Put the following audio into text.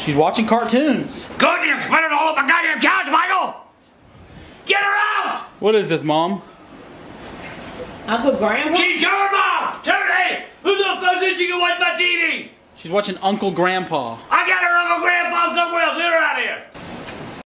She's watching cartoons. Goddamn, spit it all up my goddamn couch, Michael! Get her out! What is this, Mom? Uncle Grandpa? She's your mom! Hey, who the fuck said you can watch my TV? She's watching Uncle Grandpa. I got her Uncle Grandpa somewhere else. Get her out of here.